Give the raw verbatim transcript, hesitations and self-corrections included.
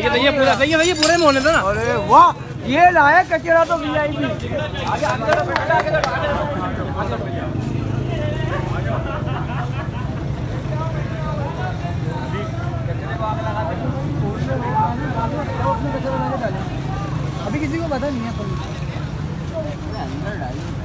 सही है, पूरा सही है, सही है, पूरे मोहल्ले था ना। अरे वाह, ये लाया कचरा तो वीआईपी। आगे अंदर अभी किसी को पता नहीं है, अंदर डाली।